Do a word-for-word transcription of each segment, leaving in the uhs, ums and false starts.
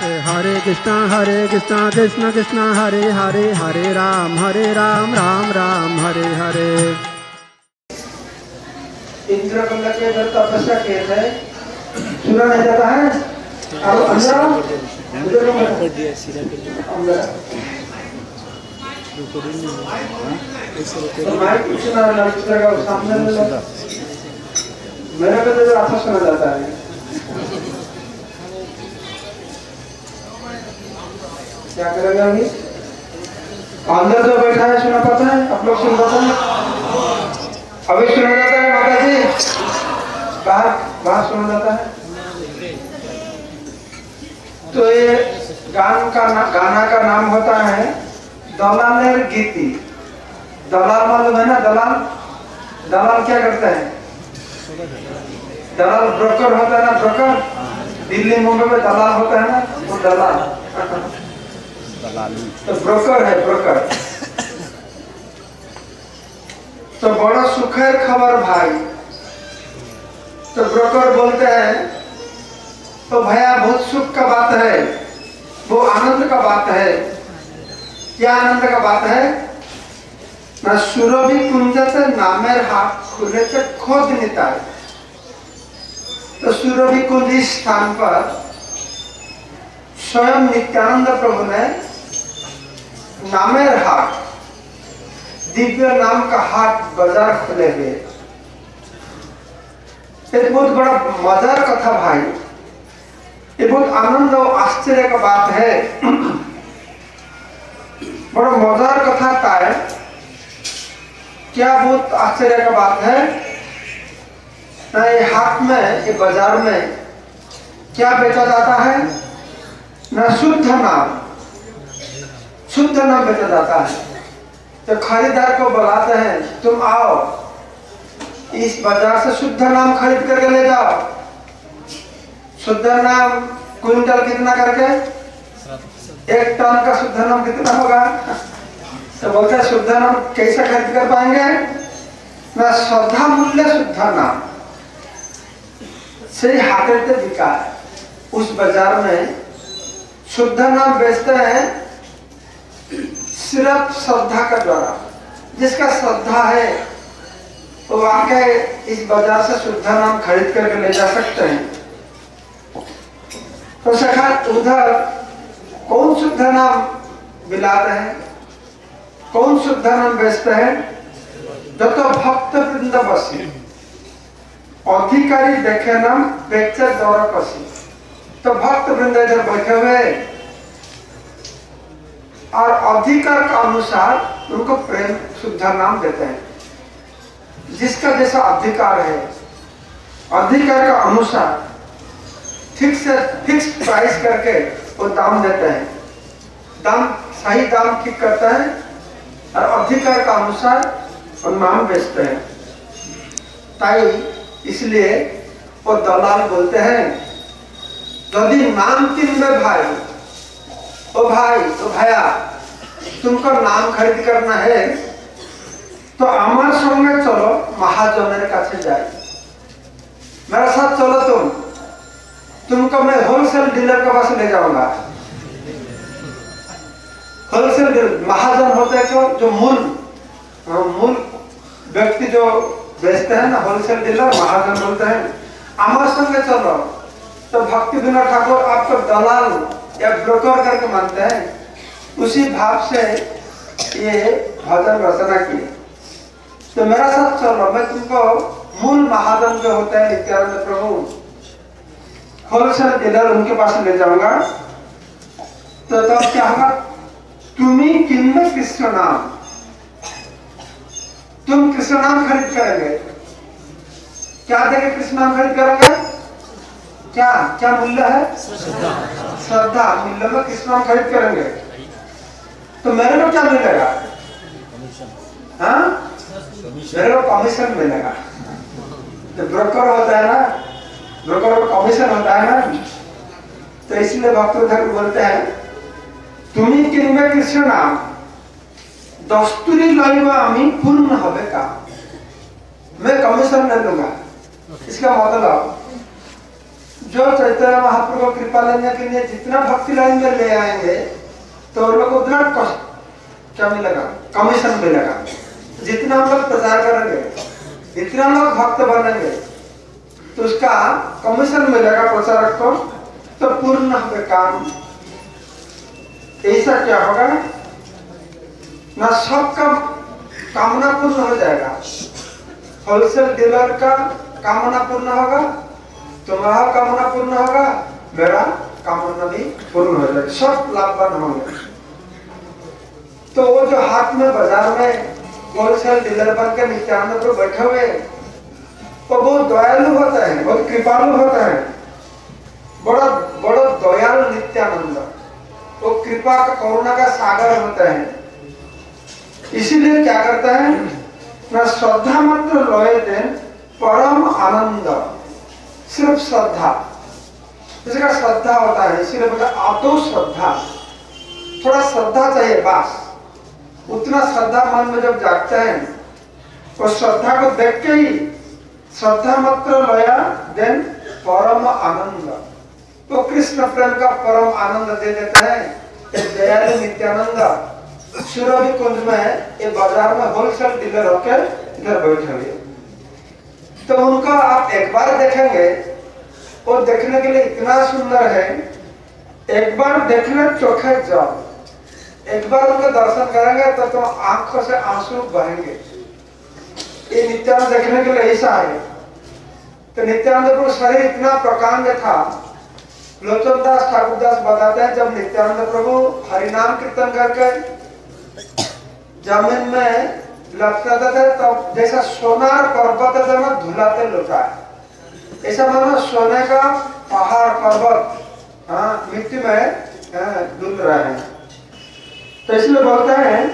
हरे कृष्णा हरे कृष्णा कृष्ण कृष्ण हरे हरे हरे राम हरे राम राम राम हरे हरे। इंद्रकुंड के अंदर तपस्या किए थे, सुना नहीं जाता है। अब अंदर कुछ ना लगा सामने मेरे को तो अच्छा सुना जाता है। क्या करेंगे अभी? अंदर जो बैठा है सुना पाता है? आप लोग सुन पाते हैं? अभी सुना जाता है माता जी? बाहर बाहर सुना जाता है? तो ये गान का ना, गाना का नाम होता है दलालेर गीती। दलाल मालूम है ना? दलाल दलाल क्या करता है? दलाल ब्रोकर होता है ना? ब्रोकर दिल्ली मुंबई में दलाल होता है ना? वो दलाल तो ब्रोकर है, ब्रोकर। तो बड़ा सुखद खबर भाई। तो ब्रोकर बोलते हैं तो भैया बहुत सुख का बात है, वो आनंद का बात है। क्या आनंद का बात है ना? सुरभि कुंज से नामेर हाथ खुले से खोद निता है। तो सुरभि कुंज इस स्थान पर स्वयं नित्यानंद प्रभु ने नामेर हाट, दिव्य नाम का हाट बाजार खुले हुए। एक बहुत बड़ा मजार कथा भाई, ये बहुत आनंद और आश्चर्य का बात है। बड़ा मजार कथा का है। क्या बहुत आश्चर्य का बात है ना? ये हाट में, ये बाजार में क्या बेचा जाता है ना? शुद्ध नाम, शुद्ध नाम बेचा जाता है। तो खरीदार को बुलाते हैं, तुम आओ इस बाजार से शुद्ध नाम खरीद करके ले जाओ। शुद्ध नाम क्विंटल कितना करके? एक टन का शुद्ध नाम कितना होगा? तो बोलते हैं शुद्ध नाम कैसे खरीद कर पाएंगे ना? श्रद्धा मूल्य शुद्ध नाम से हाथे से बिका है। उस बाजार में शुद्ध नाम बेचते हैं सिर्फ श्रद्धा का द्वारा। जिसका श्रद्धा है वो आके इस बाजार से शुद्ध नाम खरीद करके ले जा सकते हैं। तो सखा उधर कौन शुद्ध नाम बिलाते हैं, कौन शुद्ध नाम बेचते हैं? जो तो भक्त वृंद बसी अधिकारी देखे नाम बेचे दौर कसी। तो भक्त वृंद इधर बैठे हुए और अधिकार का अनुसार उनको प्रेम शुद्ध नाम देते हैं। जिसका जैसा अधिकार है, अधिकार का अनुसार ठीक से फिक्स प्राइस करके वो दाम देते हैं। दाम सही दाम ठीक करता है और अधिकार का अनुसार वो नाम बेचते हैं। ताई इसलिए वो दलाल बोलते हैं यदि नाम किनबे भाई, ओ भाई तो भैया तुमको नाम खरीद करना है तो आमार संगे चलो, महाजनेर काछे जाए, मेरे साथ चलो। तुम तुमको मैं होलसेल डीलर के पास ले जाऊंगा। होलसेल डीलर महाजन होते हैं क्यों? जो मूल मूल व्यक्ति जो बेचते हैं ना, होलसेल डीलर महाजन बोलते हैं। आमार संगे चलो। तो भक्ति विनोद ठाकुर आपको दलाल या ब्रोकर करके मानते हैं। उसी भाव से ये भजन रचना की। तो मेरा साथ चलो, मैं तुमको मूल महाजन जो होते हैं नित्यानंद प्रभु, होलसेल डीलर, उनके पास ले जाऊंगा। तो तब क्या होगा? तुम्ही किनमें कृष्ण नाम, तुम कृष्ण नाम खरीद करेंगे। क्या देंगे? कृष्ण नाम खरीद करेंगे। क्या क्या मूल्य है? श्रद्धा मूल्य में कृष्ण नाम खरीद करेंगे। तो मेरे को क्या मिलेगा? हाँ, मेरे को कमीशन मिलेगा। तो ब्रोकर होता है ना, ब्रोकर को कमीशन होता है ना। तो इसलिए भक्त उधर बोलते हैं तुम्ही किनबे कृष्ण नाम दस्तूरी लइब आमी पूर्ण होबे का, मैं कमीशन ले लूंगा। इसका मतलब जो चैतन्य महाप्रभु को कृपा लेने के लिए जितना भक्ति लाइन में ले आएंगे तो उन लोग को उतना कष्ट क्या मिलेगा, कमीशन मिलेगा। जितना हम लोग प्रचार करेंगे, जितना लोग भक्त बनेंगे तो उसका कमीशन मिलेगा प्रचारक को। तो पूर्ण होगा काम। ऐसा क्या होगा ना, सबका कामना पूर्ण हो जाएगा। होलसेल डीलर का कामना पूर्ण होगा, तुम्हारा कामना पूर्ण होगा, मेरा कामना भी पूर्ण हो जाएगा, सब लाभवान होंगे। तो वो जो हाथ में बाजार में होलसेल डीलर बन के नित्यानंद पर बैठे हुए, वो बहुत दयालु होता है, बहुत कृपालु होता है, बड़ा बड़ा दयालु नित्यानंद। वो कृपा का करुणा का सागर होता है। इसीलिए क्या करता है ना, श्रद्धा मात्र लय देन परम आनंद। सिर्फ श्रद्धा, जिसका श्रद्धा होता है, इसीलिए बोला आतो श्रद्धा। थोड़ा श्रद्धा चाहिए बस। उतना श्रद्धा मन में जब जागता है, तो श्रद्धा को देख के ही श्रद्धा मात्र लया देन परम आनंद। तो कृष्ण प्रेम का परम आनंद दे देता है। दयालु नित्यानंद सुरभि कुंज में ये बाजार में होलसेल डीलर होकर इधर बैठे हुए। तो उनका आप एक बार देखेंगे, वो देखने के लिए इतना सुंदर है, एक बार देखने चोखे जाओ, एक बार उनका दर्शन करेंगे तो तुम तो आंखों से आंसू बहेंगे। ये नित्यानंद देखने के लिए ऐसा है। तो नित्यानंद प्रभु शरीर इतना प्रकांड था। लोचन दास ठाकुर दास बताते हैं, जब नित्यानंद प्रभु हरिनाम कीर्तन करके जमीन में लटकाते थे, तब जैसा सोनार पर्वत जमा धुलाते लुटा है, ऐसा मानो सोने का पहाड़ पर्वत हाँ मिट्टी में धुल रहे हैं। तो इसलिए बोलते हैं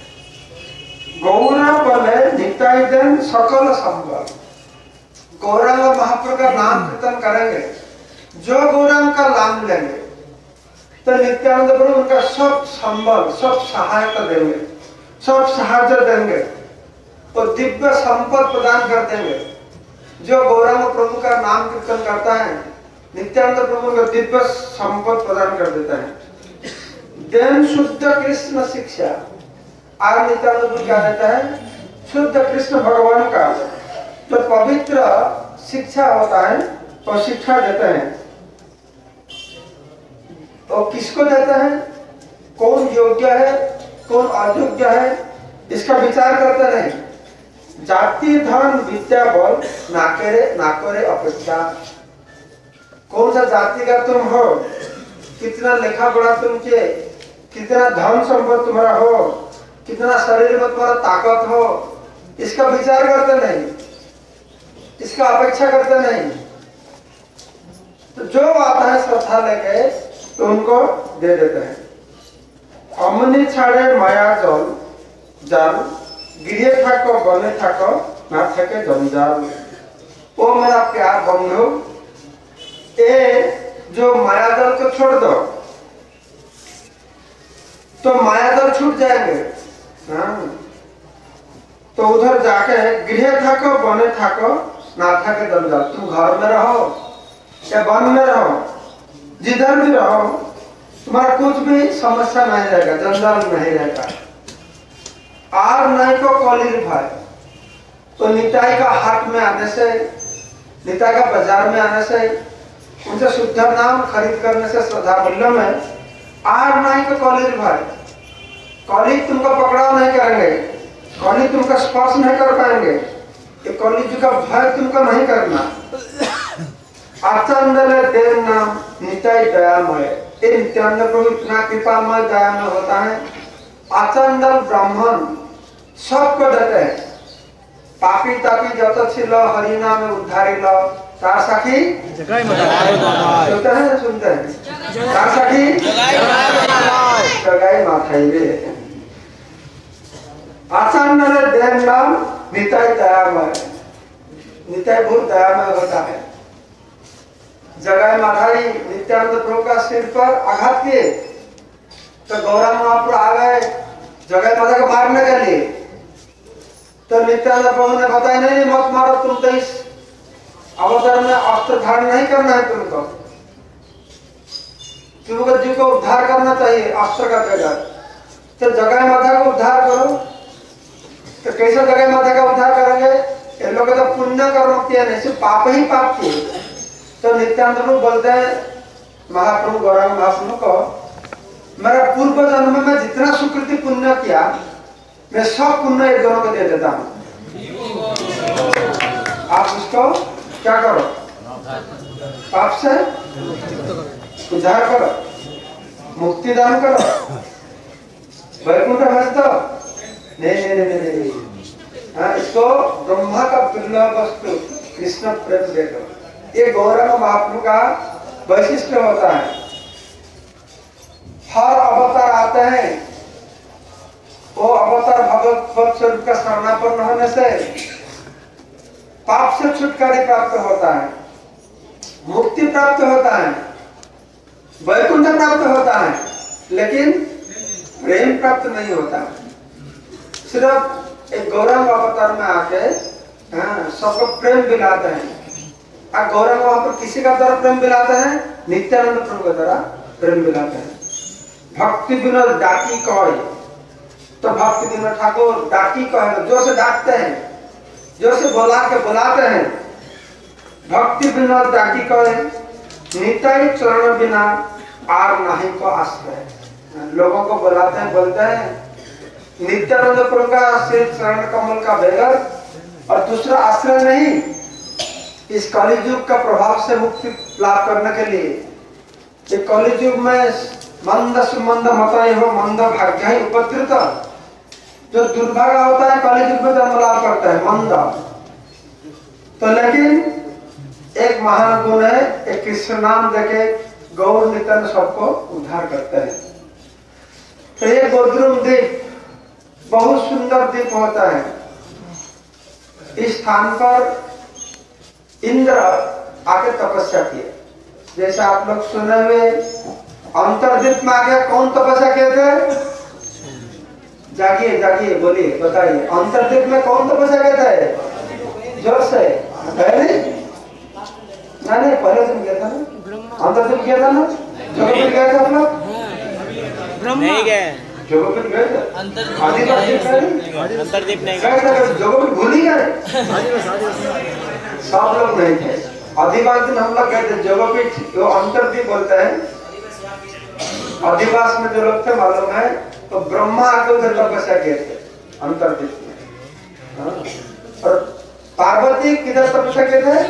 गौरा बले निताई देन सकल संबल। गौरांग महाप्रभु का नाम कीर्तन करेंगे, जो गौरांग का नाम लेंगे तो नित्यानंद प्रभु उनका सब संबल, सब सहायता देंगे, सब सहायता देंगे और दिव्य संपद प्रदान कर देंगे। जो गौरांग प्रभु का नाम कीर्तन करता है, नित्यानंद प्रभु को दिव्य संपद प्रदान कर देता है। देन शुद्ध कृष्ण शिक्षा। आज नित्यानंद प्रभु क्या देता है, शुद्ध कृष्ण भगवान का जो तो पवित्र शिक्षा होता है, और शिक्षा देते हैं। और किसको देता है, कौन योग्य है, कौन अयोग्य है, इसका विचार करते नहीं। जाति धन विद्या बल ना करे ना करे अपेक्षा। कौन सा जाति का तुम हो, कितना लेखा पढ़ा तुम के, कितना धन संपत्ति तुम्हारा हो, कितना शरीर में तुम्हारा ताकत हो, इसका विचार करते नहीं, इसका अपेक्षा करते नहीं। तो जो आता है श्रद्धा लेके तो उनको दे देते हैं। अमनी छाड़े माया जल जाल, गिरे थाको बने थाको ना थके जंजाल। ओ मेरा प्यार बंधु, ए जो माया जल को छोड़ दो तो माया जल छूट जाएंगे। हाँ। तो उधर जाके गृह थाको बने थाको ना थके जंजाल। तुम घर में रहो या वन में रहो, जिधर भी रहो, तुम्हारा कुछ भी समस्या नहीं रहेगा, जंजाल नहीं रहेगा। आर नहीं को कॉलेज भाई, तो निताई का हाट में आने से, निताई का बाजार में आने से, उनसे शुद्ध नाम खरीद करने से श्रद्धा मूल्य में आर नहीं को कॉलेज भाई, कॉलेज तुमको पकड़ाव नहीं करेंगे, कॉलेज तुमका स्पर्श नहीं कर पाएंगे, ये कॉलेज का भय तुमको नहीं करना। आचंदल देव नाम निताई दयामय। ये नित्यानंद प्रभु इतना कृपामय दयामय होता है। आचंदल ब्राह्मण सबको देते हैं। पापी तापी जत छिल हरिना में उद्धारी लो, तार साखी सुनते हैं सुनते हैं तार साखी जगाई माथाई रे। आचंदल देव नाम निताई दयामय। निताई बहुत दयामय होता है। जगाई माथाई नित्यानंद प्रभु का सिर पर आघात किए तो गौरा महाप्रभु आ गए जगाई माता को मारने के लिए। तो नित्यानंद प्रभु ने बताया नहीं, नहीं मत मारो, तुम तो इस अवतार में अस्त्र धारण नहीं करना है तुमको, तुमको जीव को उद्धार करना चाहिए अस्त्र का बगैर। तो जगह माता को उद्धार करो, तो कैसे जगह माता का उद्धार करेंगे? ये लोग तो पुण्य कर्म किया नहीं, सिर्फ पाप ही पाप किए। तो नित्यानंद प्रभु बोलते हैं महाप्रभु गौरांग महाप्रभु को, मेरा पूर्व जन्म में जितना सुकृति पुण्य किया मैं सब पुण्य एक दोनों को दे देता हूँ, आप उसको क्या करो, पाप से उद्धार करो, मुक्ति दान करो, वैकुंठ भेज दो। नहीं नहीं नहीं नहीं, हाँ, इसको ब्रह्मा का दुर्लभ वस्तु कृष्ण प्रेम देखो। ये गौरांग महाप्रभु का वैशिष्ट होता है। हर अवतार आते हैं, वो अवतार भगवत स्वरूप का शरणापन्न होने से पाप से छुटकारा प्राप्त होता है, मुक्ति प्राप्त होता है, वैकुंठ प्राप्त होता है, लेकिन प्रेम प्राप्त नहीं होता। सिर्फ एक गौरांग अवतार में आके हाँ, सबको प्रेम दिलाते हैं। और गौरांग वहां पर किसी का द्वारा प्रेम दिलाते हैं? नित्यानंद प्रभु के द्वारा प्रेम दिलाते हैं। भक्ति विनोद डाकी कहे, तो भक्ति विनोद ठाकुर डाकी कहे, जो से डाकते हैं, जो से बुला के बुलाते हैं। भक्ति विनोद डाकी कहे, निताई चरण बिना आर नहीं को आश्रय। लोगों को बुलाते हैं, बोलते हैं नित्यानंद प्रभु का श्री चरण कमल का बगैर और दूसरा आश्रय नहीं। इस कलियुग का प्रभाव से मुक्ति लाभ करने के लिए, इस कलियुग में मंद सुमंद मत हो मंद भाग्य ही उपद्रुत, जो दुर्भाग्य होता है कलियुग में जन्म लाभ करता है मंद। तो लेकिन एक महान गुण है, एक कृष्ण नाम देके गौर नित्यानंद सबको उद्धार करते हैं। तो ये गोद्रुम द्वीप बहुत सुंदर द्वीप होता है। इस स्थान पर इंद्र आके तपस्या किए, जैसे आप लोग सुने हुए अंतरद्वीप में आके कौन तपस्या किए थे? जागिए जागिए बोलिए, बताइए, अंतरद्वीप में कौन तपस्या किए थे? जोर से नहीं नहीं पहले दिन गया था ना, अंतरद्वीप गया था ना, जगह गया था आप लोग? नहीं गए, जगह गए थे, अंतरद्वीप नहीं गए थे, जगह भूल ही गए, सब लोग नहीं थे। अधिवास दिन हम लोग गए थे जगपीठ, जो अंतरद्वीप बोलते हैं। अधिवास में जो लोग थे मालूम है, तो ब्रह्मा आके उधर तपस्या किए थे अंतरद्वीप में। और पार्वती किधर तपस्या किए थे?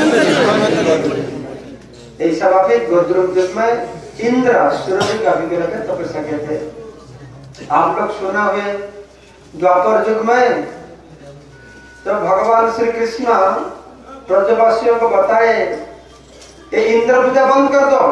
ऐसा वाकई गोद्रुम में इंद्र सूर्य का विग्रह के तपस्या किए थे। आप लोग सुना हुए द्वापर युग में तो भगवान श्री कृष्ण ब्रजवासियों को बताए ये इंद्र पूजा बंद कर दो,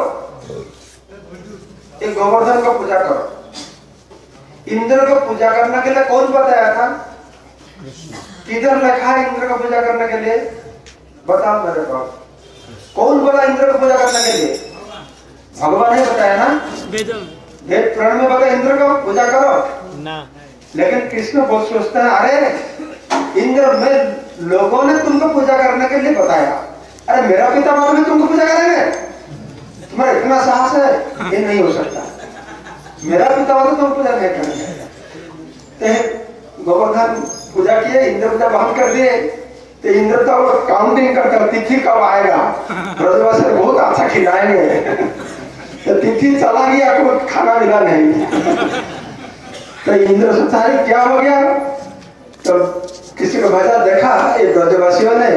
ये गोवर्धन को पूजा करो। इंद्र को पूजा करने के लिए कौन बताया था? किधर लिखा है इंद्र को पूजा करने के लिए? बताओ मेरे को, कौन बोला इंद्र को पूजा करने के लिए? भगवान ने बताया ना, वेद पुराण में बताया इंद्र को पूजा करो ना। लेकिन कृष्ण बहुत सोचते हैं, अरे इंद्र में लोगों ने तुमको पूजा करने के लिए बताया, अरे मेरा पिता माता भी तुमको पूजा करेंगे? तुम्हारा इतना साहस है? ये नहीं हो सकता, मेरा पिता माता तुम पूजा नहीं करेंगे। गोवर्धन पूजा किए, इंद्र पूजा बंद कर दिए। तो इंद्र तो काउंटिंग करता तिथि कब आएगा, ब्रजवासी बहुत अच्छा खिलाएंगे। तो तिथि चला गया, कोई खाना मिला नहीं। तो इंद्र सोचा है क्या हो गया, तो किसी को भेजा, देखा ये ब्रजवासियों ने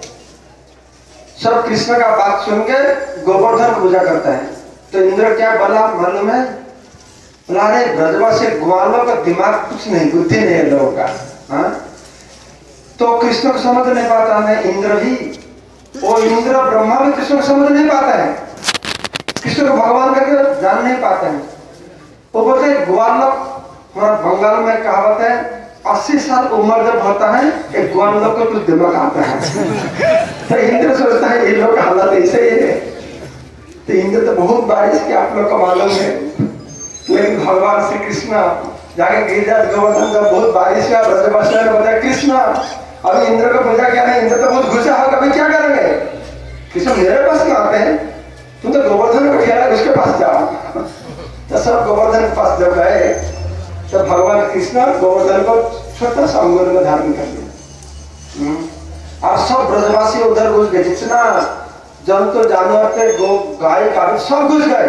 सब कृष्ण का बात सुन के गोवर्धन पूजा करता है। तो इंद्र क्या बोला मालूम है? बोला अरे ब्रजवासी ग्वालों का दिमाग कुछ नहीं, बुद्धि नहीं है लोगों का। हाँ, तो कृष्ण को समझ नहीं पाता है इंद्र भी, वो इंद्र ब्रह्मा भी कृष्ण को समझ नहीं पाता है, कृष्ण को भगवान करके जान नहीं पाते हैं। वो बोलते ग्वाल लोग, हमारा बंगाल में कहावत है, अस्सी साल उम्र जब होता है एक ग्वाल लोग को कुछ दिमाग आता है। तो इंद्र सोचता है ये लोग का हालत ऐसे ही है। तो इंद्र तो बहुत बारिश के आप लोग को मालूम है, लेकिन भगवान श्री कृष्ण जाके गिरिराज गोवर्धन का बहुत बारिश है, ब्रजवासियों ने बताया कृष्ण अभी इंद्र को पूजा किया नहीं, इंद्र तो बहुत गुस्सा हो, कभी क्या करेंगे? कृष्ण मेरे पास क्यों आते हैं, तुम तो गोवर्धन को खेला उसके पास जाओ। तो सब गोवर्धन के पास जब गए तो भगवान कृष्ण गोवर्धन को छोटा सा अंगुल में धारण कर लिया और सब ब्रजवासी उधर घुस गए, जितना जंतु जानवर थे, गो गाय का सब घुस गए।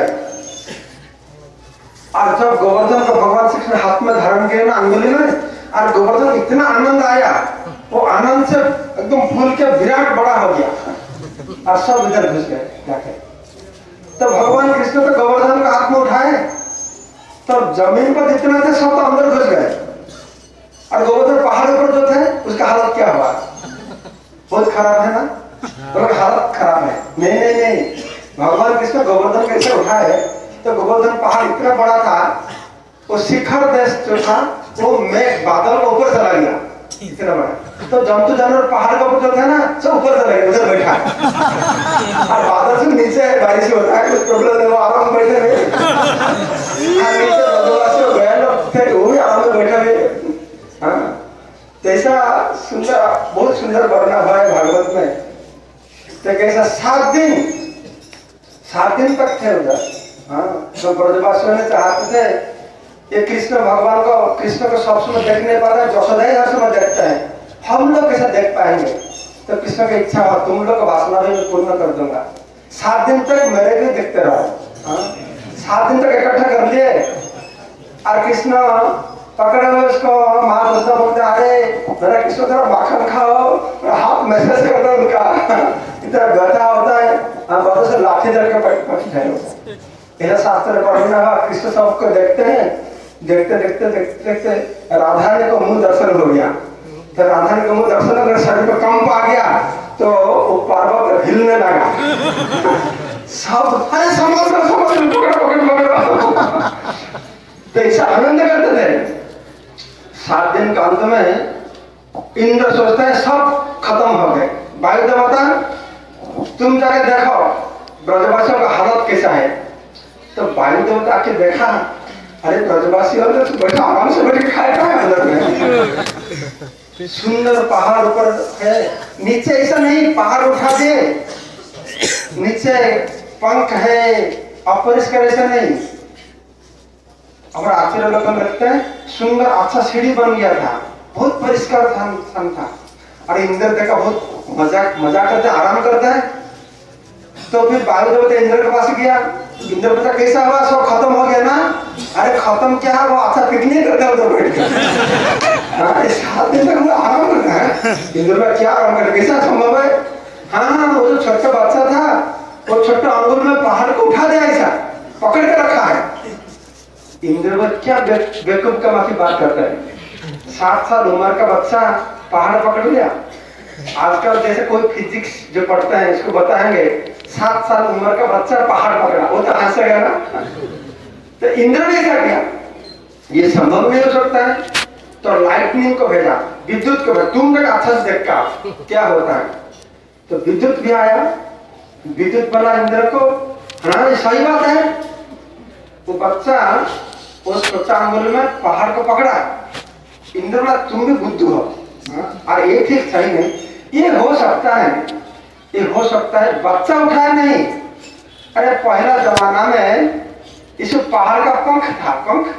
और जब गोवर्धन को भगवान श्री कृष्ण हाथ में धारण किया ना अंगुली में, और गोवर्धन इतना आनंद आया, वो आनंद से एकदम फूल के विराट बड़ा हो गया और सब इधर घुस गए जाके। तो भगवान कृष्ण तो गोवर्धन का हाथ में उठाए तो जमीन पर जितना थे सब तो अंदर घुस गए, और गोवर्धन पहाड़ पर जो थे उसका हालत क्या हुआ, बहुत खराब है ना, तो हालत खराब है। नहीं नहीं नहीं, भगवान कृष्ण गोवर्धन कैसे उठाए तो गोवर्धन पहाड़ इतना बड़ा था, वो शिखर देश जो था वो मेघ बादल को ऊपर चला गया इतना बड़ा। तो जंतु जानवर पहाड़ के ऊपर जो था ना सब ऊपर चला गया, उधर बैठा और बादल से नीचे बारिश होता है, कुछ प्रॉब्लम नहीं, वो आराम बैठे रहे। नीचे बदलवासी हो गया लोग थे, वो भी आराम में बैठे हुए। हाँ, तो ऐसा सुंदर, बहुत सुंदर वर्णन हुआ है भागवत में। तो कैसा सात दिन सात दिन तक थे उधर। हाँ, तो ब्रजवासियों ने चाहते थे ये कृष्ण भगवान को, कृष्ण को सब समय देख नहीं पाते, यशोदा ही हर समय देखते हैं, हम लोग कैसे देख पाएंगे। तो कृष्ण की इच्छा हुआ तुम लोग वासना भी मैं पूर्ण कर दूंगा, सात दिन तक मेरे भी देखते रहो। हाँ, सात दिन तक इकट्ठा कर लिए और कृष्ण पकड़े हुए उसको मार बोलता बोलते अरे मेरा कृष्ण थोड़ा माखन खाओ, हाथ मैसेज कर दो उनका, इतना गधा होता है, हम बहुत से लाठी डर के पट ऐसा शास्त्र पढ़ना हुआ। कृष्ण सबको देखते हैं, देखते देखते देखते देखते राधा ने को मुंह दर्शन हो गया। तो राधा ने को मुंह दर्शन अगर शरीर पर कंप आ गया तो वो पर्वत हिलने लगा। सब अरे समझ समझ पकड़ पकड़ पकड़ तो ऐसा आनंद करते थे। सात दिन का अंत में इंद्र सोचता है सब खत्म हो गए, वायु देवता तुम जाके देखो ब्रजवासियों का हालत कैसा है। तो वायु देवता आके देखा, अरे ब्रजवासी तो बैठा आराम से बैठ खाएगा अंदर में। सुंदर पहाड़ ऊपर है, नीचे ऐसा नहीं पहाड़ उठा दे, नीचे पंख है, अपरिष्कार ऐसा नहीं। हमारा आचार्य लोग लगते हैं सुंदर अच्छा सीढ़ी बन गया था, बहुत परिष्कार स्थान था। अरे इंद्र देखा बहुत मजाक मजाक करते आराम करता है। तो फिर वायु देवता इंद्र के पास गया, इंद्र बता कैसा हुआ, सब खत्म हो गया ना। अरे खत्म क्या है, वो अच्छा पिकनिक करता है उधर बैठ के। सात दिन तक आराम करता है इंद्र में, क्या आराम करता, कैसा संभव है। हाँ, वो जो छोटा बच्चा था वो छोटा अंगुल में पहाड़ को उठा दिया, ऐसा पकड़ के रखा है। इंद्र क्या बेवकूफ का माफी बात करता है, सात साल उम्र का बच्चा पहाड़ पकड़ लिया। आजकल जैसे कोई फिजिक्स जो पढ़ता है इसको बताएंगे, सात साल उम्र का बच्चा पहाड़ पकड़ा, वो तो हंसेगा ना। तो इंद्र ने क्या किया, ये संभव नहीं हो सकता है। तो लाइटनिंग को भेजा, विद्युत को भेजा, तुम लोग अच्छा से देखा क्या होता है। तो विद्युत भी आया, विद्युत बना इंद्र को। हाँ, सही बात है। वो बच्चा उस छोटा अंगुल में पहाड़ को पकड़ा। इंद्र बोला तुम भी बुद्धू हो। और एक ही सही नहीं, ये हो सकता है, ये हो सकता है बच्चा उठाया नहीं। अरे पहला जमाना में इस पहाड़ का पंख था, पंख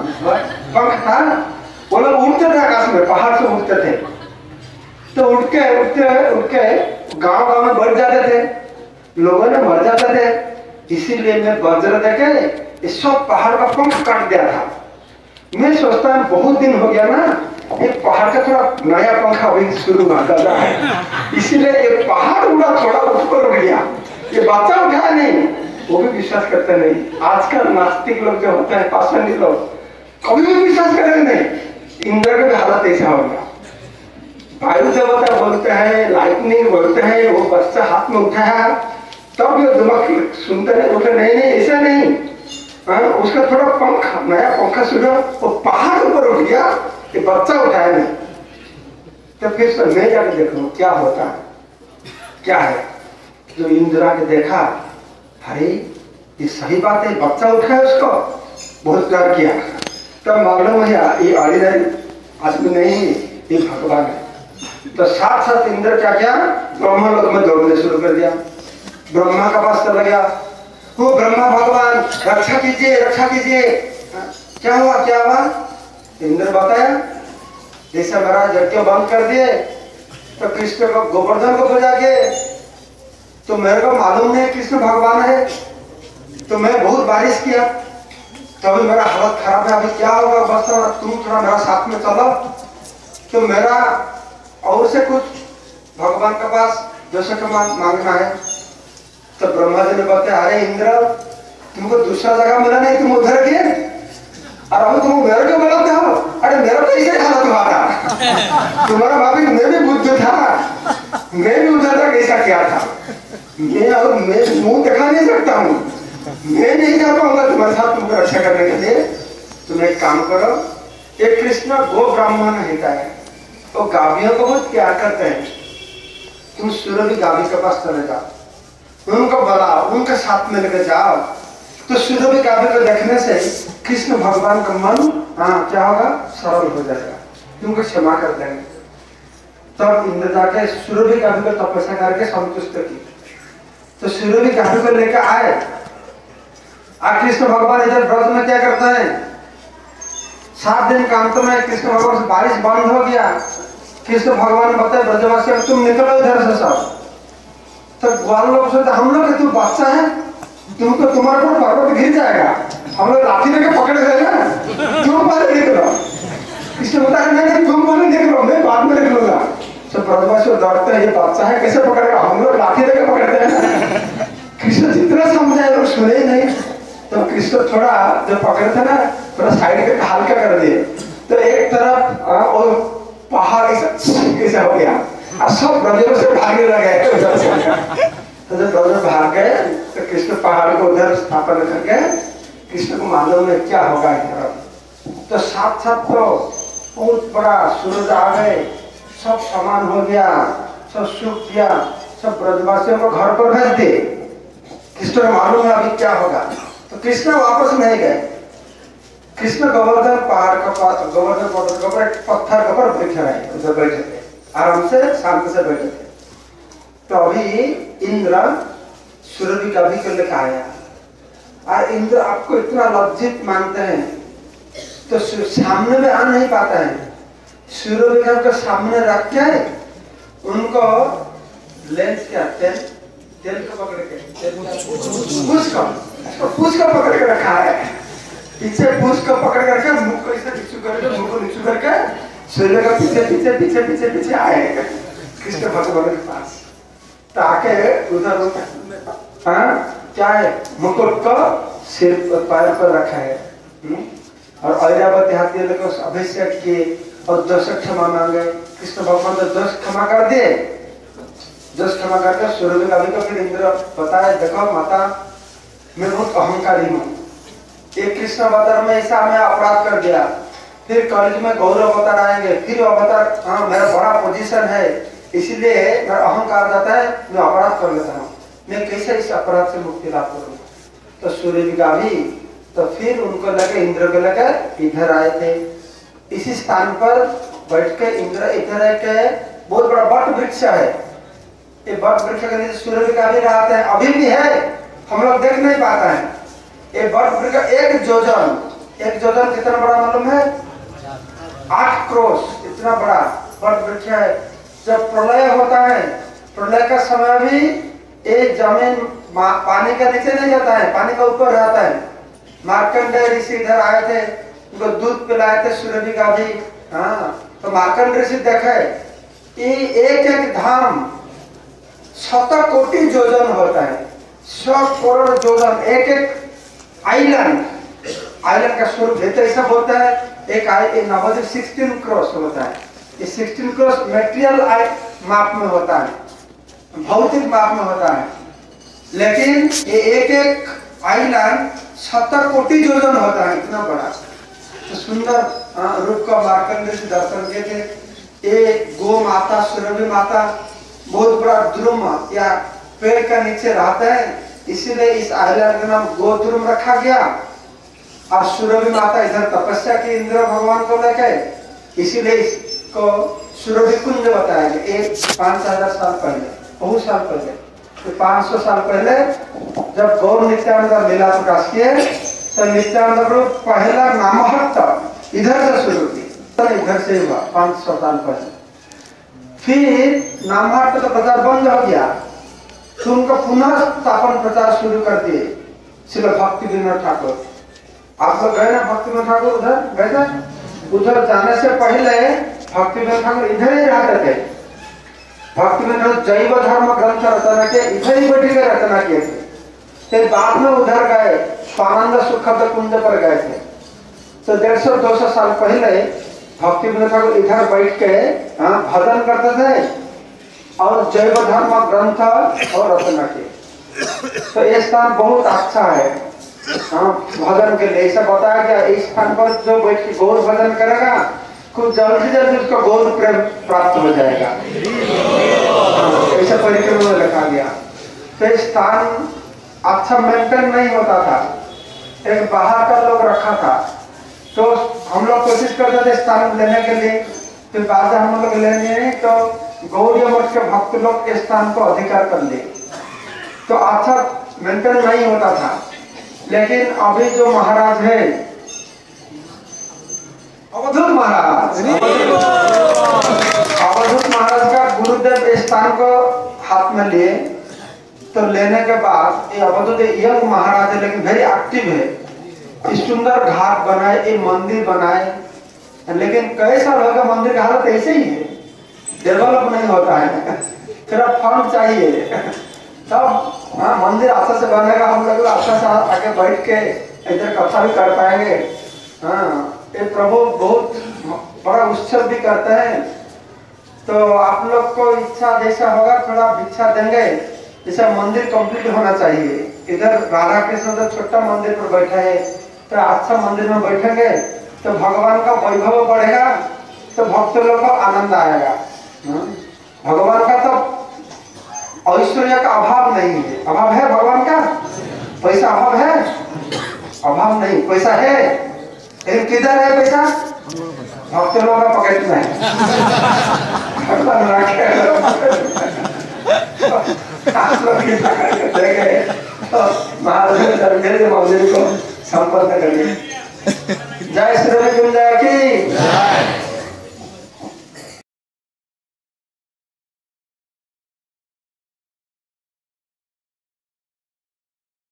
पंख था, वो लोग उड़ते थे आकाश में, पहाड़ से उड़ते थे। तो उड़ के उड़ते उड़ के गाँव गाँव में बढ़ जाते थे, लोगों ने मर जाते थे। इसीलिए मैं वज्र देके इस सब पहाड़ का पंख काट दिया था। मैं सोचता हूँ बहुत दिन हो गया ना, एक पहाड़ का थोड़ा नया पंखा अभी शुरू कर रहा है, इसीलिए एक पहाड़ उड़ा थोड़ा ऊपर उड़ गया। ये बच्चा उठाया नहीं, वो भी विश्वास करते नहीं। आजकल नास्तिक लोग जो होते हैं, पाषाणी लोग, कभी भी विश्वास करेंगे नहीं। इंद्र का भी हालत ऐसा होगा। वायु देवता बोलते हैं, लाइटनिंग बोलते हैं, वो बच्चा हाथ में उठाया तब ये दिमाग सुनते नहीं, बोलते नहीं नहीं ऐसा नहीं। आ, उसका थोड़ा पंख नया पंखा शुरू, वो पहाड़ ऊपर उठ गया, ये बच्चा उठाया नहीं। तो फिर से मैं जाके देखूं क्या होता है, क्या है। जो इंदिरा के देखा, अरे ये सही बात है, बच्चा उठाया उसको, बहुत प्यार किया। तब मालूम है ये ऑर्डिनरी आदमी नहीं, ये भगवान है। तो साथ साथ इंद्र क्या किया, ब्रह्म लोक में दौड़ने शुरू कर दिया। ब्रह्मा का पास चला गया। वो ब्रह्मा भगवान रक्षा कीजिए रक्षा कीजिए। क्या हुआ क्या हुआ? इंद्र बताया जैसे मेरा यज्ञ बंद कर दिए तो कृष्ण को गोवर्धन को बुला के, तो मेरे को मालूम नहीं कृष्ण भगवान है, तो मैं बहुत बारिश किया तो अभी मेरा हालत खराब है, अभी क्या होगा? बस तुम थोड़ा मेरा साथ में चलो। तो मेरा और से कुछ भगवान के पास जैसे कि मांगना है। तो ब्रह्मा जी ने बताया अरे इंद्र तुमको दूसरा जगह मिला नहीं, तुम उधर गए और अभी तुम मेरे को बोलते हो। अरे मेरा तो ऐसे हालत हुआ था, तुम्हारा भाभी मैं भी बुद्ध था, मैं भी उधर तक ऐसा किया था। मैं और मैं मुंह दिखा नहीं सकता हूँ, मैं नहीं जा पाऊंगा तुम्हारे साथ तुमको रक्षा करने के लिए। तुम एक काम करो, एक कृष्ण गो ब्राह्मण होता है, वो गाभियों को बहुत प्यार करते हैं, तुम सूर्य गाभी के पास चले जाओ, उनको बुलाओ, उनके साथ में लेके जाओ। तो सूर्य गाभी को देखने से कृष्ण भगवान का मन हाँ क्या होगा? सरल हो जाएगा, तुमको क्षमा कर देंगे। तब इंद्र जाके सूर्य गाभी को तपस्या करके संतुष्ट की। तो सूर्य गाभी को लेकर आए। आज कृष्ण भगवान इधर ब्रज में क्या करते हैं? सात दिन का अंत में कृष्ण भगवान से बारिश बंद हो गया। कृष्ण भगवान ने बताया ब्रजवासी तुम निकलो इधर से सब। तो ग्वाल लोग सोचते हम लोग तू बादशाह है, तुमको तुम्हारे ऊपर पर्वत गिर जाएगा, हम लोग लाठी लेके पकड़ गए ना, तुम पहले निकलो। कृष्ण बताया नहीं तुम पहले निकलो, मैं बाद में निकलूंगा। तो ब्रजवासी डरते हैं ये बादशाह है कैसे पकड़ेगा, हम लोग लाठी लेके पकड़ते हैं। कृष्ण जितना समझाए लोग सुने ही नहीं। तो कृष्ण थोड़ा जो पकड़े थे ना थोड़ा साइड के हल्का कर दिए, तो एक तरफ और पहाड़ ऐसा हो गया और सब ब्रजों से भागने लगे। तो जब ब्रज भाग गए तो कृष्ण पहाड़ को उधर स्थापन करके कृष्ण को मालूम है क्या होगा इधर। तो साथ साथ तो बहुत बड़ा सूरज आ गए, सब समान हो गया, सब सुख दिया, सब ब्रजवासियों को घर पर भेज दिए। कृष्ण को मालूम है अभी क्या होगा। तो कृष्ण वापस नहीं गए। कृष्ण गोवर्धन पहाड़ का पास गोवर्धन गोवर्धन पत्थर के ऊपर बैठे रहे, उधर बैठे थे आराम से शांति से बैठे थे। तो अभी इंद्र सूर्य गाभी को लेकर आया और इंद्र आपको इतना लज्जित मानते हैं तो सामने में आ नहीं पाता है। सूर्य गाभी को सामने रख के उनको लेंस क्या तेल तेल को पकड़ के पूछ को पूछ को पकड़ के रखा है, पीछे पूछ को पकड़ करके मुख को ऐसे नीचे करके मुख को नीचे करके सूर्य का पीछे पीछे पीछे पीछे पीछे आए कृष्ण भगवान के पास। ताके उधर हाँ क्या है मुकुट को सिर पर पैर पर रखा है और ऐरावती हाथी लेकर उस अभिषेक किए और दस क्षमा मांगे। कृष्ण भगवान तो दस क्षमा कर दिए, दस क्षमा करके सूर्य गाभी को फिर इंद्र बताया देखो माता मैं बहुत अहंकारी हूँ, एक कृष्ण अवतार में ऐसा मैं अपराध कर दिया, फिर कॉलेज में गौरव अवतार आएंगे, फिर अवतार हाँ मेरा बड़ा पोजीशन है इसलिए मेरा अहंकार जाता है, मैं अपराध कर लेता हूँ, मैं कैसे इस अपराध से मुक्ति लाभ करूँ। तो सूर्य गाभी तो फिर उनको लेकर इंद्र को लेकर इधर आए थे। इसी स्थान पर बैठ के इंद्र इधर एक बहुत बड़ा वट वृक्ष है, ये वट वृक्ष के नीचे सूर्य गाभी रहते हैं, अभी भी है, हम लोग देख नहीं पाता है। ये वट वृक्ष एक जोजन, एक जोजन कितना बड़ा मालूम है? आठ क्रोश इतना बड़ा वट वृक्ष है। जब प्रलय होता है, प्रलय का समय भी ये जमीन पानी के नीचे नहीं जाता है, पानी का ऊपर रहता है। मार्कंडेय ऋषि इधर आए थे, उनको दूध पिलाए थे सूर्य गाभी। हाँ तो मार्कंडेय ऋषि देखे ये एक एक धाम शत कोटि योजन होता है, सौ करोड़ योजन, एक एक आइलैंड, आइलैंड का स्वरूप ऐसा बोलता है। एक आई नवोदय सिक्सटीन क्रॉस होता है, ये सिक्सटीन क्रॉस मेटेरियल माप में होता है, भौतिक माप में होता है, लेकिन ये एक एक आइलैंड सत्तर कोटि योजन होता है, इतना बड़ा। तो सुंदर रूप का मार्कंडेय से दर्शन किए थे। ये गो माता सूरभि माता बहुत बड़ा द्रुम या पेड़ का नीचे रहता है, इसीलिए इस आइलैंड का नाम गोद्रुम रखा गया। और सूरभि माता इधर तपस्या की इंद्र भगवान को लेकर, इसीलिए इसको सूरभि कुंज बताया गया। एक पांच हजार साल पहले, बहुत साल पहले तो पाँच सौ साल पहले जब गौर नित्यानंद लीला प्रकाश किए तो नित्यानंद प्रभु पहला नामहट्ट इधर से शुरू की, तो इधर से हुआ पाँच सौ साल पहले। फिर नामहट्ट का प्रचार बंद हो गया तो उनका पुनः स्थापन प्रचार शुरू कर दिए श्री भक्ति विनोद ठाकुर। आप लोग गए ना भक्ति विनोद ठाकुर उधर गए थे? उधर जाने से पहले भक्ति विनोद ठाकुर इधर ही रहते थे। भक्ति विनोद जैव धर्म ग्रंथ रचना के इधर ही बैठ के रचना किए थे। फिर बाद में उधर गए स्वानंद सुखद कुंज पर गए थे। तो डेढ़ सौ दो सौ साल पहले भक्ति विनोद ठाकुर इधर बैठ के भजन करते थे और जैव धर्म ग्रंथ और रचना किए। तो ये स्थान बहुत अच्छा है हाँ भजन के लिए। ऐसा बताया गया इस स्थान पर जो बैठ के गौर भजन करेगा कुछ जल्दी जल्दी उसको गौर प्रेम प्राप्त हो जाएगा। ऐसा परिक्रम में लिखा गया। तो स्थान अच्छा मेंटेन नहीं होता था, एक बाहर का लोग रखा था। तो हम लोग कोशिश करते थे स्थान लेने के लिए, फिर बाद हम लोग लेने तो गौड़ीय मठ के भक्त लोग इस स्थान को अधिकार कर लिए तो अच्छा मेंटेन नहीं होता था। लेकिन अभी जो महाराज है अवधूत महाराज, अवधूत महाराज का गुरुदेव इस स्थान को हाथ में लिए तो लेने के बाद ये अवधूत यंग महाराज है लेकिन वेरी एक्टिव है। सुंदर घाट बनाए, ये मंदिर बनाए, लेकिन कई साल हो गए मंदिर का हालत ऐसे ही है, डेवलप नहीं होता है। फिर अब फंड चाहिए तब हाँ मंदिर अच्छा से बनेगा, हम लोग अच्छा से आगे बैठ के इधर कथा भी कर पाएंगे। हाँ ये प्रभु बहुत बड़ा उत्सव भी करते हैं। तो आप लोग को इच्छा जैसा होगा थोड़ा भिक्षा देंगे, जैसा मंदिर कंप्लीट होना चाहिए। इधर राधा कृष्ण तो छोटा मंदिर पर बैठा है, तो अच्छा मंदिर में बैठेंगे तो भगवान का वैभव बढ़ेगा, तो भक्त लोग को आनंद आएगा। भगवान का तो ऐश्वर्य का अभाव नहीं है। अभाव है भगवान का? पैसा अभाव है? अभाव नहीं, पैसा है। लेकिन किधर है पैसा? भक्त लोगों का पॉकेट में है। आप लोग देखे तो महाराज मंदिर को संपन्न करेंगे। जय श्री राम की